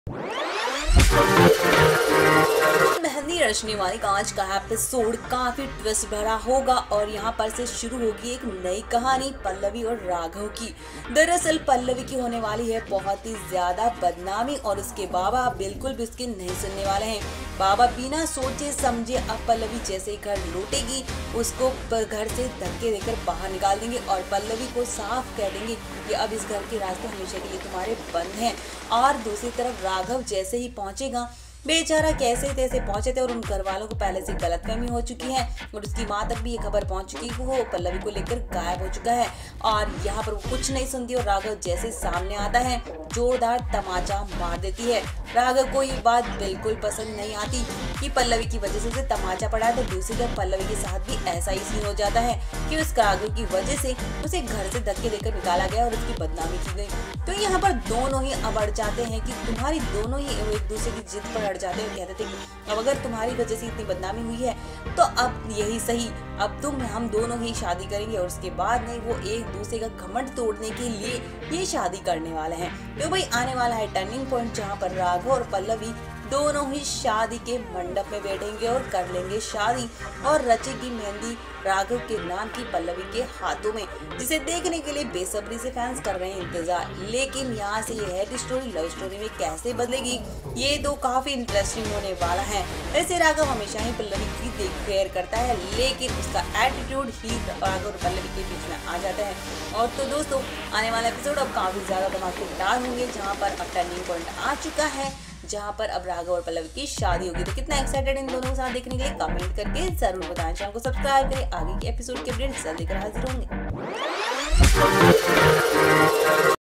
मेहंदी रचने वाली का आज का एपिसोड काफी ट्विस्ट भरा होगा और यहाँ पर से शुरू होगी एक नई कहानी पल्लवी और राघव की। दरअसल पल्लवी की होने वाली है बहुत ही ज्यादा बदनामी और उसके बाबा बिल्कुल भी उसके नहीं सुनने वाले हैं। बाबा बिना सोचे समझे अब पल्लवी जैसे ही घर लौटेगी उसको घर से धक्के देकर बाहर निकाल देंगे और पल्लवी को साफ कह देंगे कि अब इस घर के रास्ते हमेशा के लिए तुम्हारे बंद हैं। और दूसरी तरफ राघव जैसे ही पहुंचेगा, बेचारा कैसे तैसे पहुंचे थे और उन घर वालों को पहले से गलतफहमी हो चुकी है और उसकी माँ तक भी ये खबर पहुंच चुकी है वो पल्लवी को लेकर गायब हो चुका है और यहाँ पर वो कुछ नहीं सुनती और राघव जैसे सामने आता है जोरदार तमाचा मार देती है। राघव को ये बात बिल्कुल पसंद नहीं आती कि पल्लवी की वजह से उसे तमाचा पड़ा है, तो दूसरी तरफ पल्लवी के साथ भी ऐसा ही सीन हो जाता है कि उस राघव की वजह से उसे घर से धक्के देकर निकाला गया और उसकी बदनामी की गई। तो यहाँ पर दोनों ही अब अड़ जाते हैं कि तुम्हारी दोनों ही एक दूसरे की जिद पर अड़ जाते हैं और कहते थे कि अब अगर तुम्हारी वजह से इतनी बदनामी हुई है तो अब यही सही, अब हम दोनों ही शादी करेंगे। और उसके बाद में वो एक दूसरे का घमंड तोड़ने के लिए ये शादी करने वाले हैं। तो भाई आने वाला है टर्निंग पॉइंट जहाँ पर राघव और पल्लवी दोनों ही शादी के मंडप में बैठेंगे और कर लेंगे शादी और रचेगी मेहंदी राघव के नाम की पल्लवी के हाथों में, जिसे देखने के लिए बेसब्री से फैंस कर रहे हैं इंतजार। लेकिन यहाँ से ये है स्टोरी लव स्टोरी में कैसे बदलेगी ये तो काफी इंटरेस्टिंग होने वाला है। वैसे राघव हमेशा ही पल्लवी की देख केयर करता है लेकिन उसका एटीट्यूड ही राघव और पल्लवी के बीच में आ जाता है। और तो दोस्तों आने वाला एपिसोड अब काफी ज्यादा धमाकेदार होंगे जहाँ पर अब टर्निंग पॉइंट आ चुका है, जहाँ पर अब राघव और पल्लवी की शादी होगी। तो कितना एक्साइटेड इन दोनों के साथ देखने के लिए कमेंट करके जरूर बताएं। चैनल को सब्सक्राइब करें, आगे के एपिसोड के अपडेट्स जल्दी लेकर हाजिर होंगे।